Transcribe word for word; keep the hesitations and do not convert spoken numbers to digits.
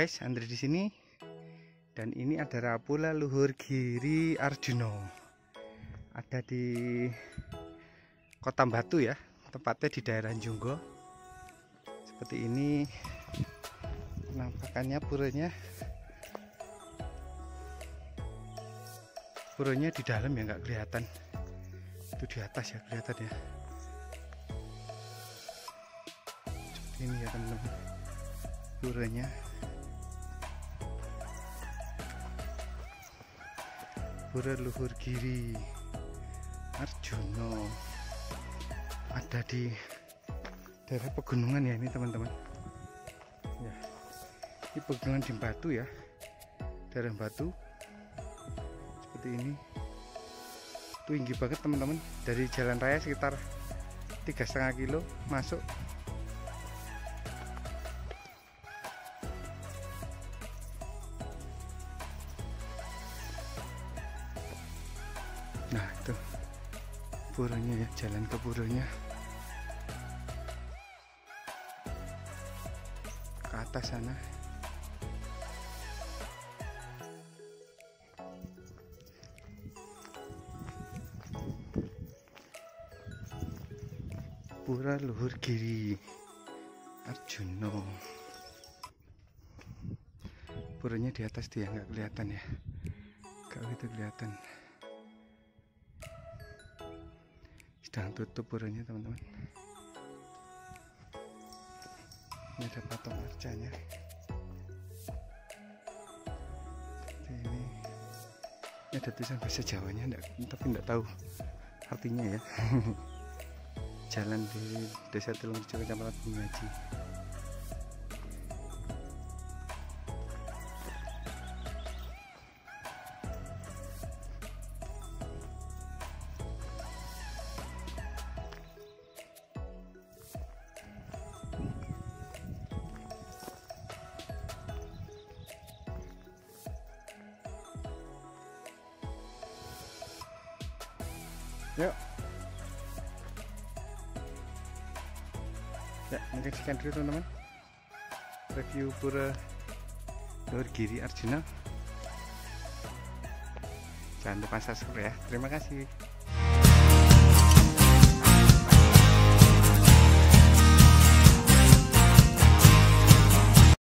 guys, Andre di sini. Dan ini adalah Pura Luhur Giri Arjuno. Ada di Kota Batu ya, tepatnya di daerah Junggo. Seperti ini penampakannya puranya. Puranya di dalam ya, nggak kelihatan. Itu di atas ya kelihatan ya. Seperti ini ya teman-teman, puranya. Pura Luhur Giri Arjuno ada di daerah pegunungan ya ini teman-teman ya. Ini pegunungan di Batu ya, daerah Batu. Seperti ini, tinggi banget teman-teman. Dari jalan raya sekitar tiga setengah kilo masuk. Nah itu puranya ya, jalan ke puranya ke atas sana. Pura Luhur Giri Arjuno. Puranya di atas dia, nggak kelihatan ya, kalau itu kelihatan. Sedang tutup puranya teman-teman. Ini ada patung arcanya. Seperti ini. Ini ada tulisan bahasa Jawanya, enggak, tapi enggak tahu artinya ya. Jalan di Desa Tulungrejo, Kecamatan Bungaji. Yuk. Ya, mungkin sekian dulu teman-teman review Pura Luhur Giri Arjuno. Jangan lupa subscribe ya. Terima kasih.